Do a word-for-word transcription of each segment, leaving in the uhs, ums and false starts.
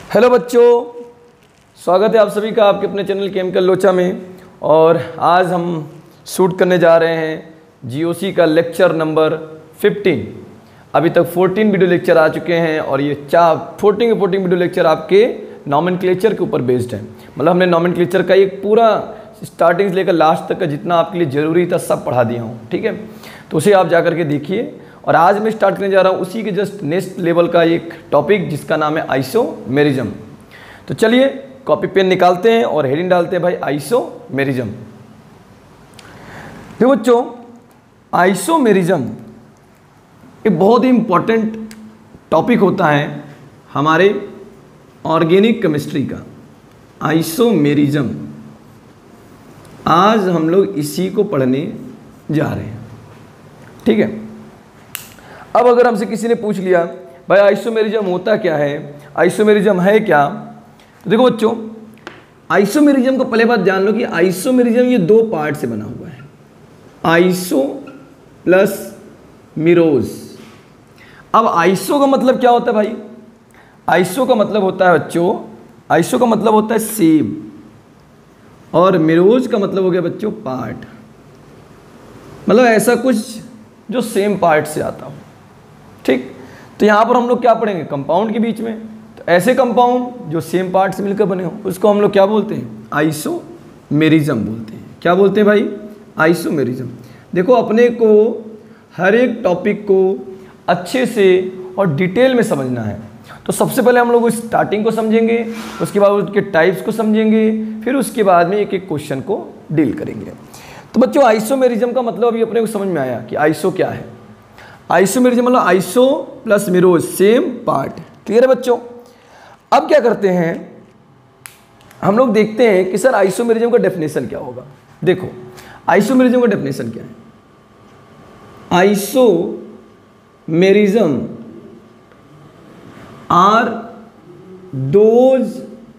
Hello बच्चों, स्वागत है आप सभी का आपके अपने चैनल केमिकल लोचा में। और आज हम शूट करने जा रहे हैं जीओसी का लेक्चर नंबर फिफ्टीन। अभी तक फोर्टीन वीडियो लेक्चर आ चुके हैं और ये चार फोर्टीन के फोर्टीन वीडियो लेक्चर आपके नॉमेनक्लेचर के ऊपर बेस्ड है। मतलब हमने नॉमेनक्लेचर का एक पूरा स्टार्टिंग से लेकर लास्ट तक का जितना आपके लिए ज़रूरी था सब पढ़ा दिया हूँ, ठीक है। तो उसे आप जा करके देखिए। और आज मैं स्टार्ट करने जा रहा हूँ उसी के जस्ट नेक्स्ट लेवल का एक टॉपिक जिसका नाम है आइसोमेरिज्म। तो चलिए कॉपी पेन निकालते हैं और हेडिंग डालते हैं भाई आइसोमेरिज्म। देखो बच्चों, आइसोमेरिज्म एक बहुत ही इंपॉर्टेंट टॉपिक होता है हमारे ऑर्गेनिक केमिस्ट्री का। आइसोमेरिज्म आज हम लोग इसी को पढ़ने जा रहे हैं, ठीक है। अब अगर हमसे किसी ने पूछ लिया भाई आइसोमेरिज्म होता क्या है, आइसोमेरिज्म है क्या, तो देखो बच्चों, आइसोमेरिज्म को पहले बात जान लो कि आइसोमेरिज्म ये दो पार्ट से बना हुआ है, आइसो प्लस मिरोज। अब आइसो का मतलब क्या होता है भाई? आइसो का मतलब होता है बच्चों, आइसो का मतलब होता है सेम, और मिरोज का मतलब हो गया बच्चों पार्ट। मतलब ऐसा कुछ जो सेम पार्ट से आता हो, ठीक। तो यहाँ पर हम लोग क्या पढ़ेंगे? कंपाउंड के बीच में। तो ऐसे कंपाउंड जो सेम पार्ट से मिलकर बने हो उसको हम लोग क्या बोलते हैं? आइसोमेरिज्म बोलते हैं। क्या बोलते हैं भाई? आइसोमेरिज्म। देखो, अपने को हर एक टॉपिक को अच्छे से और डिटेल में समझना है। तो सबसे पहले हम लोग स्टार्टिंग को समझेंगे, उसके बाद उसके टाइप्स को समझेंगे, फिर उसके बाद में एक एक क्वेश्चन को डील करेंगे। तो बच्चों, आइसोमेरिज्म का मतलब अभी अपने को समझ में आया कि आइसो क्या है। आइसोमेरिज्म मतलब iso plus meros, same part. Clear है बच्चों? अब क्या करते हैं हम लोग, देखते हैं कि सर आइसोमेरिज्म का डेफिनेशन क्या होगा। देखो, आइसोमेरिज्म का डेफिनेशन क्या है? Isomerism are those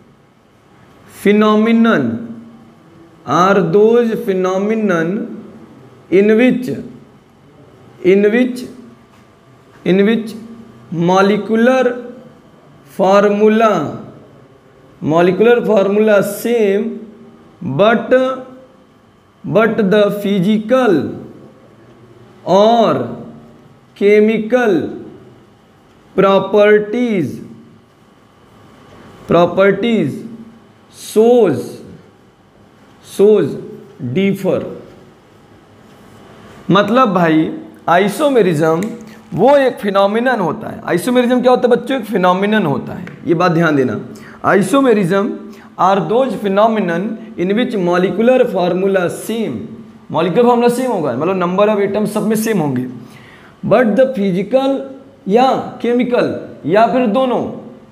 phenomenon are those phenomenon in which in which in which molecular formula molecular formula same but but the physical or chemical properties properties shows shows differ। मतलब भाई isomerism वो एक phenomenon होता है। Isomerism क्या होता है बच्चों? एक फिनोमिनन होता है, ये बात ध्यान देना। Isomerism are those phenomenon in which molecular formula same, molecular formula same होगा, मतलब नंबर ऑफ एटम सब में सेम होंगे, बट द फिजिकल या केमिकल या फिर दोनों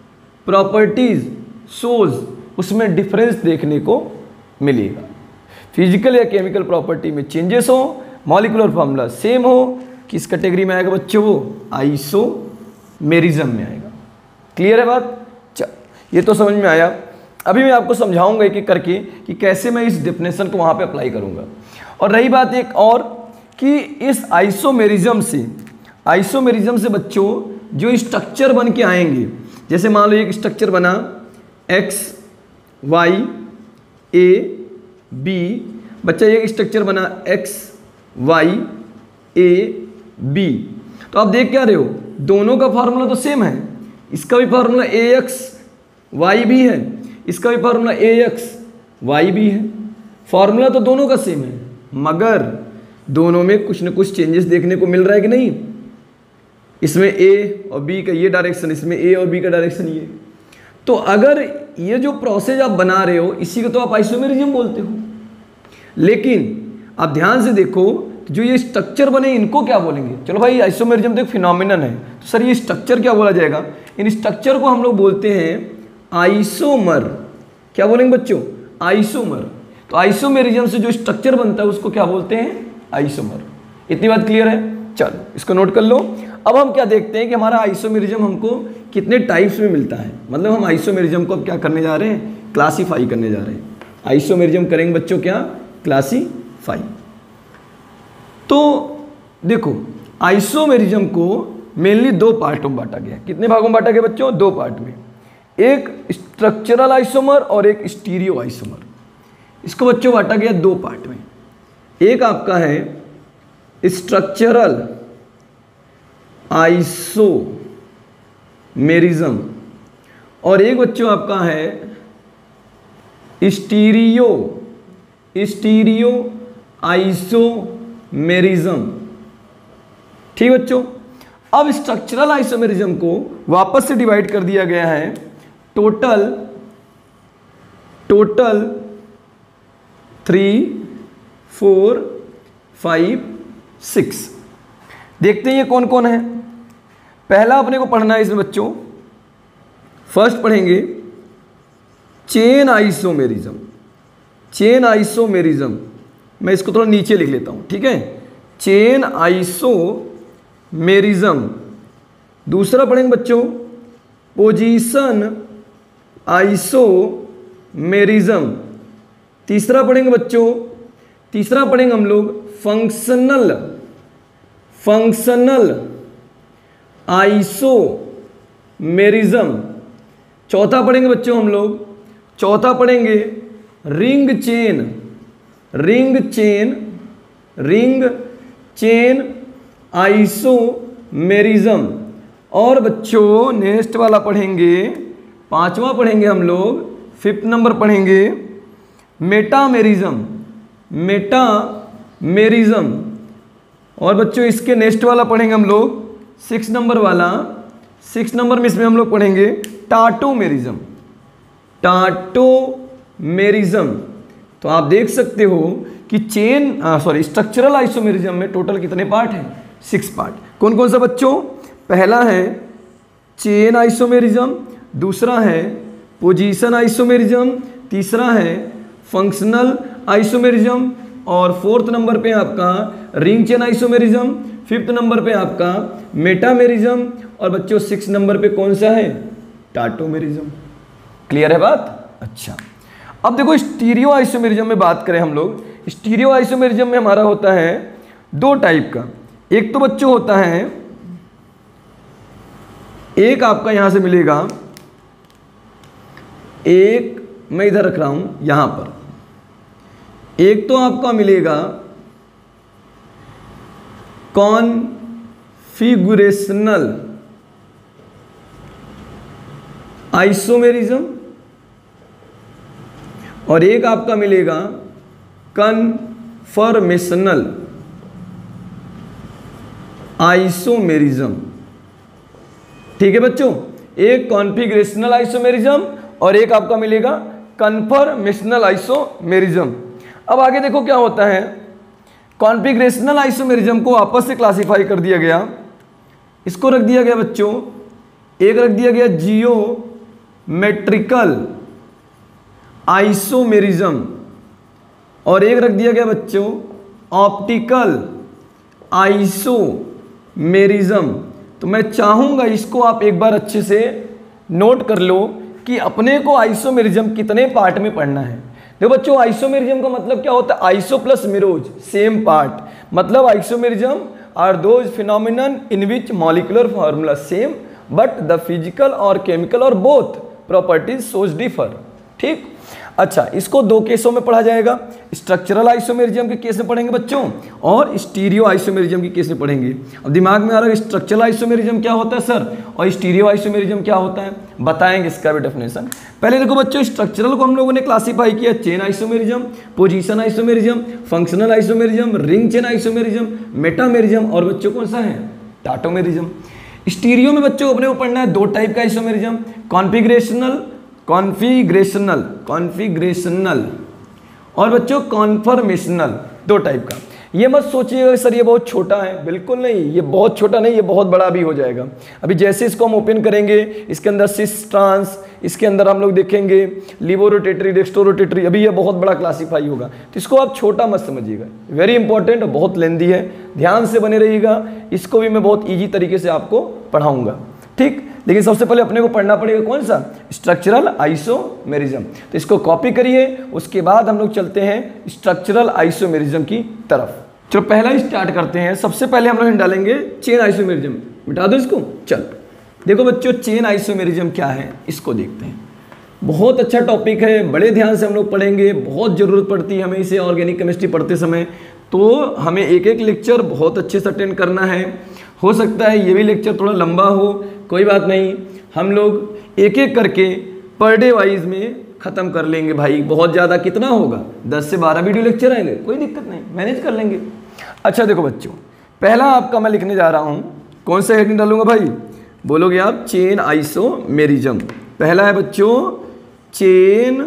प्रॉपर्टीज शोज, उसमें डिफरेंस देखने को मिलेगा। फिजिकल या केमिकल प्रॉपर्टी में चेंजेस हो, मॉलिक्यूलर फार्मूला सेम हो, किस कैटेगरी में आएगा बच्चों? वो आइसोमेरिज्म में आएगा। क्लियर है बात? चल, ये तो समझ में आया। अभी मैं आपको समझाऊंगा एक एक करके कि कैसे मैं इस डेफिनेशन को वहाँ पे अप्लाई करूँगा। और रही बात एक और कि इस आइसोमेरिज्म से आइसोमेरिज्म से बच्चों जो स्ट्रक्चर बन के आएंगे, जैसे मान लो एक स्ट्रक्चर बना एक्स वाई ए बी, बच्चा एक स्ट्रक्चर बना एक्स वाई ए बी, तो आप देख क्या रहे हो? दोनों का फार्मूला तो सेम है। इसका भी फार्मूला ए एक्स वाई भी है, इसका भी फार्मूला ए एक्स वाई भी है। फार्मूला तो दोनों का सेम है, मगर दोनों में कुछ न कुछ चेंजेस देखने को मिल रहा है कि नहीं? इसमें ए और बी का ये डायरेक्शन, इसमें ए और बी का डायरेक्शन ये। तो अगर ये जो प्रोसेस आप बना रहे हो इसी को तो आप आइसोमेरिज्म बोलते हो। लेकिन आप ध्यान से देखो, जो ये स्ट्रक्चर बने इनको क्या बोलेंगे? चलो भाई, आइसोमेरिज्म तो एक फिनोमिनन है, तो सर ये स्ट्रक्चर क्या बोला जाएगा? इन स्ट्रक्चर को हम लोग बोलते हैं आइसोमर। क्या बोलेंगे बच्चों? आइसोमर। तो आइसोमेरिज्म से जो स्ट्रक्चर बनता है उसको क्या बोलते हैं? आइसोमर। इतनी बात क्लियर है? चलो इसको नोट कर लो। अब हम क्या देखते हैं कि हमारा आइसोमेरिज्म हमको कितने टाइप्स में मिलता है। मतलब हम आइसोमेरिज्म को अब क्या करने जा रहे हैं? क्लासीफाई करने जा रहे हैं। आइसोमेरिज्म करेंगे बच्चों क्या? क्लासीफाई। तो देखो, आइसोमेरिज्म को मेनली दो पार्टों में बांटा गया। कितने भागों में बांटा गया बच्चों? दो पार्ट में। एक स्ट्रक्चरल आइसोमर और एक स्टीरियो आइसोमर। इसको बच्चों बांटा गया दो पार्ट में, एक आपका है स्ट्रक्चरल आइसोमेरिज्म और एक बच्चों आपका है स्टीरियो स्टीरियो आइसोमेरिज्म। ठीक बच्चों, अब स्ट्रक्चरल आइसोमेरिज्म को वापस से डिवाइड कर दिया गया है total total three four five six. देखते हैं ये कौन कौन है। पहला अपने को पढ़ना है इसमें बच्चों, फर्स्ट पढ़ेंगे चेन आइसोमेरिज्म। चेन आइसोमेरिज्म, मैं इसको थोड़ा नीचे लिख लेता हूं, ठीक है। Chain isomerism. दूसरा पढ़ेंगे बच्चों पोजीशन आइसोमेरिज्म। तीसरा पढ़ेंगे बच्चों तीसरा पढ़ेंगे हम लोग फंक्शनल फंक्शनल आइसोमेरिज्म। चौथा पढ़ेंगे बच्चों हम लोग चौथा पढ़ेंगे ring chain ring chain ring chain isomerism. और बच्चों नेक्स्ट वाला पढ़ेंगे पांचवा पढ़ेंगे हम लोग फिफ्थ नंबर पढ़ेंगे मेटामेरिज्म मेटामेरिज्म। और बच्चों इसके नेक्स्ट वाला पढ़ेंगे हम लोग सिक्स नंबर वाला सिक्स नंबर में इसमें हम लोग पढ़ेंगे टाटोमेरिज्म टाटोमेरिज्म। तो आप देख सकते हो कि चेन सॉरी स्ट्रक्चरल आइसोमेरिज्म में टोटल कितने पार्ट हैं? Six part. कौन कौन सा बच्चों? पहला है चेन आइसोमेरिज्म, दूसरा है पोजीशन आइसोमेरिज्म, तीसरा है फंक्शनल आइसोमेरिज्म और फोर्थ नंबर पे आपका ring chain isomerism, fifth number पे आपका मेटामेरिज्म और बच्चों सिक्स नंबर पे कौन सा है? टाटोमेरिज्म। क्लियर है बात? अच्छा, अब देखो स्टीरियो आइसोमेरिज्म में बात करें हम लोग। स्टीरियो आइसोमेरिज्म में हमारा होता है दो टाइप का। एक तो बच्चों होता है एक आपका यहां से मिलेगा, एक मैं इधर रख रहा हूं यहां पर, एक तो आपका मिलेगा कॉन्फिगुरेशनल आइसोमेरिज्म और एक आपका मिलेगा कन्फर्मेशनल आइसोमेरिज्म। ठीक है बच्चों, एक कॉन्फिगरेशनल आइसोमेरिज्म और एक आपका मिलेगा कन्फर्मेशनल आइसोमेरिज्म। अब आगे देखो क्या होता है। कॉन्फिगरेशनल आइसोमेरिज्म को वापस से क्लासिफाई कर दिया गया। इसको रख दिया गया बच्चों, एक रख दिया गया जियोमेट्रिकल आइसोमेरिज्म और एक रख दिया गया बच्चों ऑप्टिकल आइसोमेरिज्म। तो मैं चाहूंगा इसको आप एक बार अच्छे से नोट कर लो कि अपने को आइसोमेरिज्म कितने पार्ट में पढ़ना है। देखो बच्चों, आइसोमेरिज्म का मतलब क्या होता है? Iso plus meros same part. मतलब isomerism are those phenomenon in which molecular formula same but the physical और केमिकल और बोथ प्रॉपर्टीज सोज डिफर। ठीक, अच्छा, इसको दो केसों में पढ़ा जाएगा। स्ट्रक्चरल आइसोमेरिज्म के केस में पढ़ेंगे बच्चों और स्टीरियो आइसोमेरिज्म के केस में पढ़ेंगे। अब दिमाग में आ रहा है स्ट्रक्चरल आइसोमेरिज्म क्या होता है सर और स्टीरियो आइसोमेरिज्म क्या होता है, बताएंगे इसका भी डेफिनेशन। पहले देखो बच्चों, स्ट्रक्चरल को हम लोगों ने क्लासीफाई किया chain isomerism, position isomerism, functional isomerism, ring chain isomerism, metamerism और बच्चों कौन सा है? टाटोमेरिज्म। स्टीरियो में बच्चों अपने को पढ़ना है दो टाइप का आइसोमेरिज्म, कॉन्फिगरेशनल कॉन्फिगरेशनल कॉन्फिगरेशनल और बच्चों कॉन्फर्मेशनल, दो टाइप का। ये मत सोचिएगा सर ये बहुत छोटा है, बिल्कुल नहीं, ये बहुत छोटा नहीं, ये बहुत बड़ा भी हो जाएगा। अभी जैसे इसको हम ओपन करेंगे, इसके अंदर सिस ट्रांस, इसके अंदर हम लोग देखेंगे लिवो रोटेटरी, डेक्स्ट्रो रोटेटरी, अभी ये बहुत बड़ा क्लासीफाई होगा। तो इसको आप छोटा मत समझिएगा, वेरी इंपॉर्टेंट और बहुत लेंदी है, ध्यान से बने रहिएगा। इसको भी मैं बहुत ईजी तरीके से आपको पढ़ाऊंगा, ठीक। लेकिन सबसे पहले अपने को पढ़ना पड़ेगा कौन सा? Structural isomerism. तो इसको कॉपी करिए, उसके बाद हम लोग चलते हैं स्ट्रक्चरल आइसोमेरिज्म की तरफ। चलो पहला ही स्टार्ट करते हैं। सबसे पहले हम लोग डालेंगे चेन आइसोमेरिज्म। मिटा दो इसको, चल देखो बच्चों, चेन आइसोमेरिज्म क्या है इसको देखते हैं। बहुत अच्छा टॉपिक है, बड़े ध्यान से हम लोग पढ़ेंगे, बहुत ज़रूरत पड़ती है हमें इसे ऑर्गेनिक केमिस्ट्री पढ़ते समय। तो हमें एक एक लेक्चर बहुत अच्छे से अटेंड करना है। हो सकता है ये भी लेक्चर थोड़ा लंबा हो, कोई बात नहीं, हम लोग एक एक करके पर डे वाइज में ख़त्म कर लेंगे भाई। बहुत ज़्यादा कितना होगा, दस से बारह वीडियो लेक्चर आएंगे, कोई दिक्कत नहीं, मैनेज कर लेंगे। अच्छा देखो बच्चों, पहला आपका मैं लिखने जा रहा हूँ, कौन सा हेडिंग डालूंगा भाई, बोलोगे आप, चेन आइसोमेरिज्म। पहला है बच्चों चेन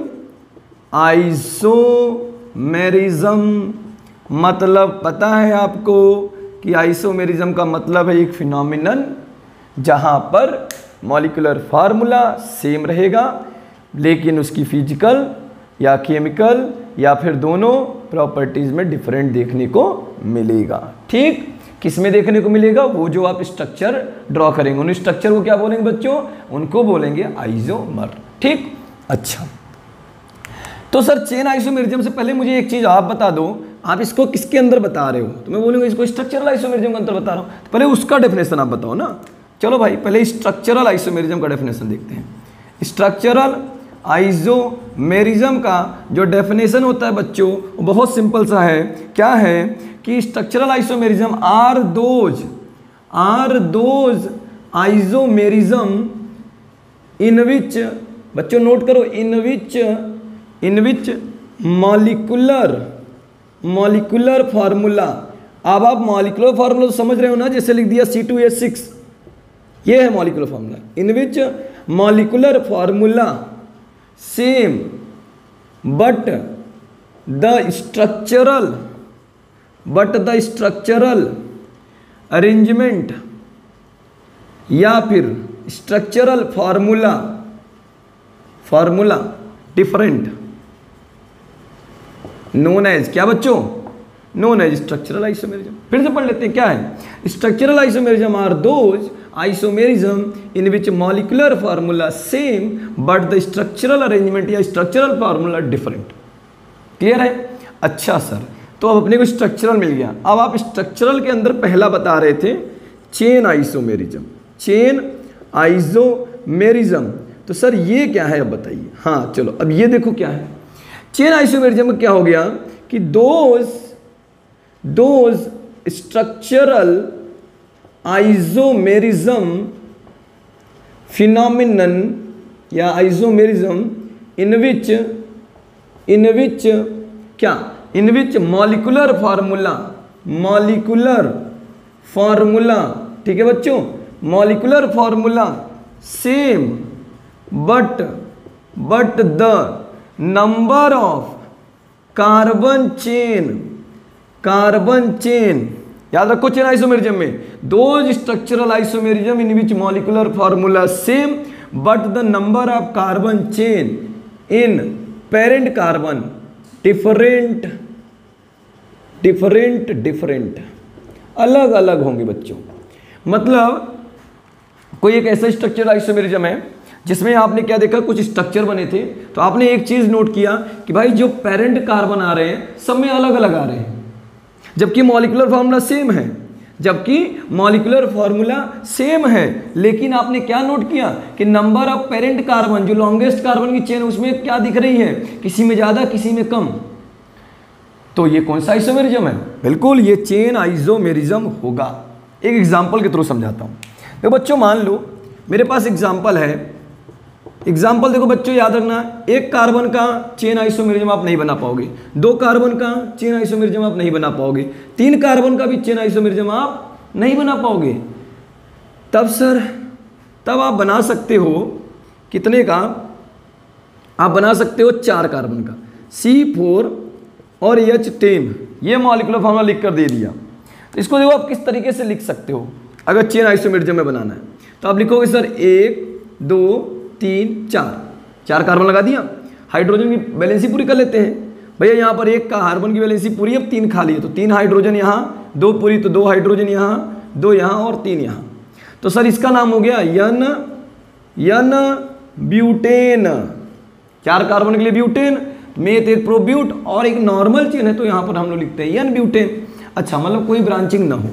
आइसोमेरिज्म। मतलब पता है आपको कि आइसोमेरिज्म का मतलब है एक फिनोमिनन जहाँ पर मॉलिक्यूलर फार्मूला सेम रहेगा लेकिन उसकी फिजिकल या केमिकल या फिर दोनों प्रॉपर्टीज़ में डिफरेंट देखने को मिलेगा। ठीक, किस में देखने को मिलेगा, वो जो आप स्ट्रक्चर ड्रॉ करेंगे उन स्ट्रक्चर को क्या बोलेंगे बच्चों, उनको बोलेंगे आइसोमर। ठीक, अच्छा तो सर चेन आइसोमेरिज्म से पहले मुझे एक चीज़ आप बता दो, आप इसको किसके अंदर बता रहे हो, तो मैं बोलूँगा इसको स्ट्रक्चरल आइसोमेरिज्म के अंदर बता रहा हूँ, तो पहले उसका डेफिनेशन आप बताओ ना। चलो भाई पहले स्ट्रक्चरल आइसोमेरिज्म का डेफिनेशन देखते हैं। स्ट्रक्चरल आइसोमेरिज्म का जो डेफिनेशन होता है बच्चों वो बहुत सिंपल सा है। क्या है कि structural isomerism are those are those isomerism in which, बच्चों नोट करो, in which in which molecular molecular formula. अब आप मॉलिक्यूलर फार्मूला तो समझ रहे हो ना, जैसे लिख दिया सी टू एच सिक्स, ये है molecular formula. In which molecular formula same but the structural but the structural arrangement या फिर structural formula formula different, known as क्या बच्चों, नोन एज स्ट्रक्चरल आइसोमेरिज्म। फिर से पढ़ लेते हैं, क्या है structural isomerism are those isomerism in which molecular formula same but the structural arrangement या स्ट्रक्चरल फार्मूला डिफरेंट। क्लियर है? अच्छा सर, तो अब अपने को स्ट्रक्चरल मिल गया। अब आप स्ट्रक्चरल के अंदर पहला बता रहे थे चेन आइसोमेरिज्म, चेन आइसोमेरिज्म, तो सर ये क्या है अब बताइए। हाँ चलो, अब ये देखो क्या है चेन आइसोमेरिज्म में, क्या हो गया कि those those structural isomerism phenomenon या isomerism in which in which क्या in which molecular formula molecular formula ठीक है बच्चों, molecular formula same but but the number of carbon chain carbon chain, याद रखो चेन आइसोमेरिज्म में those structural isomerism in which molecular formula same but the number of carbon chain in parent carbon different different different अलग अलग होंगे बच्चों। मतलब कोई एक ऐसा स्ट्रक्चर आइसोमेरिज्म है जिसमें आपने क्या देखा, कुछ स्ट्रक्चर बने थे, तो आपने एक चीज नोट किया कि भाई जो पेरेंट कार्बन आ रहे हैं सब में अलग अलग आ रहे हैं, जबकि मॉलिक्यूलर फार्मूला सेम है जबकि मॉलिक्यूलर फार्मूला सेम है लेकिन आपने क्या नोट किया कि नंबर ऑफ पेरेंट कार्बन, जो लॉन्गेस्ट कार्बन की चेन उसमें क्या दिख रही है, किसी में ज्यादा किसी में कम। तो ये कौन सा आइसोमेरिज्म है? बिल्कुल ये चेन आइसोमेरिज्म होगा। एक एग्जांपल के थ्रू समझाता हूं। देखो बच्चों, मान लो मेरे पास एग्जांपल है, एग्जाम्पल देखो बच्चों याद रखना, एक कार्बन का चेन आइसोमेरिज्म आप नहीं बना पाओगे, दो कार्बन का चेन आइसोमेरिज्म आप नहीं बना पाओगे, तीन कार्बन का भी चेन आइसोमेरिज्म आप नहीं बना पाओगे। तब सर तब आप बना सकते हो कितने का, आप बना सकते हो चार कार्बन का, सी फोर और एच टेन, ये मॉलिक्यूलर फार्मूला लिख कर दे दिया। तो इसको देखो आप किस तरीके से लिख सकते हो अगर चेन आइसोमेरिज्म में बनाना है, तो आप लिखोगे सर एक दो तीन चार, चार कार्बन लगा दिया, हाइड्रोजन की वैलेंसी पूरी कर लेते हैं। भैया यहाँ पर एक का कार्बन की वैलेंसी पूरी, अब तीन खाली है तो तीन हाइड्रोजन यहाँ, दो पूरी तो दो हाइड्रोजन यहाँ, दो यहाँ और तीन यहाँ, तो सर इसका नाम हो गया यन यन ब्यूटेन। चार कार्बन के लिए ब्यूटेन, मेथ एक प्रोब्यूट और एक नॉर्मल चेन है तो यहाँ पर हम लोग लिखते हैं यन ब्यूटेन। अच्छा, मतलब कोई ब्रांचिंग ना हो।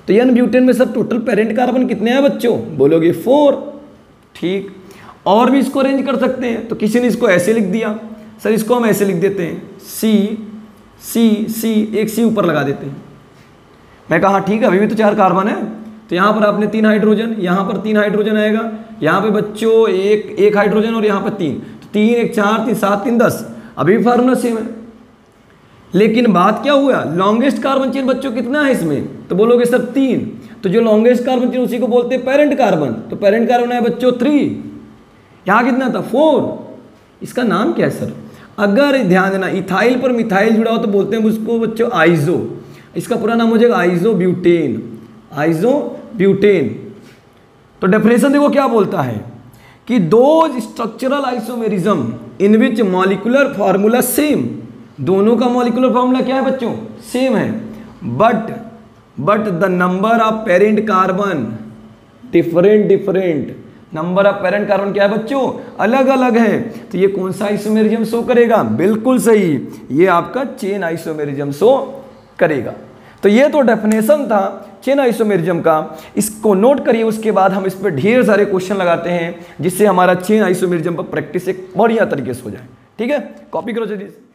तो एन ब्यूटेन में सब टोटल पेरेंट कार्बन कितने हैं बच्चों, बोलोगे फोर। ठीक, और भी इसको अरेंज कर सकते हैं, तो किसी ने इसको ऐसे लिख दिया, सर इसको हम ऐसे लिख देते हैं, सी सी सी, एक सी ऊपर लगा देते हैं। मैं कहा ठीक है, अभी भी तो चार कार्बन है, तो यहाँ पर आपने तीन हाइड्रोजन, यहाँ पर तीन हाइड्रोजन आएगा, यहाँ पे बच्चों एक एक हाइड्रोजन और यहाँ पर तीन, तो तीन एक चार, तीन सात, तीन दस, अभी भी फार्मूला सेम है। लेकिन बात क्या हुआ, लॉन्गेस्ट कार्बन चेन बच्चों कितना है इसमें, तो बोलोगे सर तीन, तो जो लॉन्गेस्ट कार्बन चेन उसी को बोलते हैं पेरेंट कार्बन, तो पेरेंट कार्बन है बच्चों थ्री, यहाँ कितना था फोर, इसका नाम क्या है सर, अगर ध्यान देना इथाइल पर मिथाइल जुड़ा हो तो बोलते हैं उसको बच्चों आइजो, इसका पूरा नाम हो जाएगा आइजो ब्यूटेन, आइजो ब्यूटेन। तो डेफिनेशन देखो क्या बोलता है कि दो structural isomerism in which molecular formula same, दोनों का मॉलिक्यूलर फार्मूला क्या है बच्चों, सेम है, but but the number of parent carbon different different, number of parent carbon क्या है बच्चों, अलग अलग है। तो ये कौन सा आइसोमेरिज्म शो करेगा, बिल्कुल सही, ये आपका चेन आइसोमेरिज्म शो करेगा। तो ये तो डेफिनेशन था चेन आइसोमेरिज्म का, इसको नोट करिए, उसके बाद हम इस पर ढेर सारे क्वेश्चन लगाते हैं जिससे हमारा चेन आइसोमेरिज्म पर प्रैक्टिस एक बढ़िया तरीके से हो जाए। ठीक है, कॉपी करो जल्दी।